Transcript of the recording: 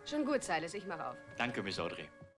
Schon gut, Silas, ich mach auf. Danke, Miss Audrey.